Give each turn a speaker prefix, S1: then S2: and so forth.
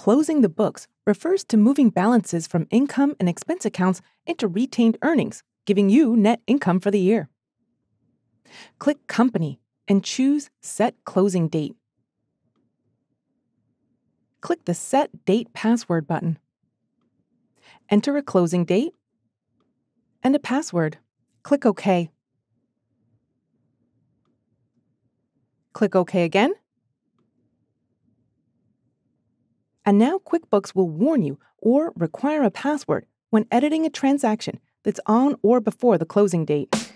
S1: Closing the books refers to moving balances from income and expense accounts into retained earnings, giving you net income for the year. Click Company and choose Set Closing Date. Click the Set Date Password button. Enter a closing date and a password. Click OK. Click OK again. And now QuickBooks will warn you or require a password when editing a transaction that's on or before the closing date.